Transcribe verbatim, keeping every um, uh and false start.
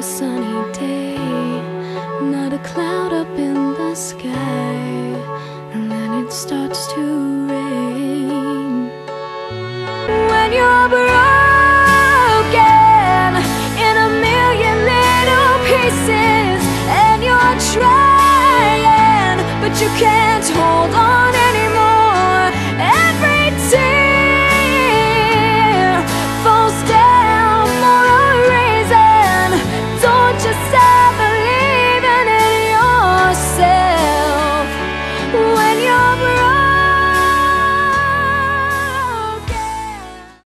sunny day, not a cloud up in the sky, and then it starts to rain. When you're broken in a million little pieces, and you're trying, but you can't hold on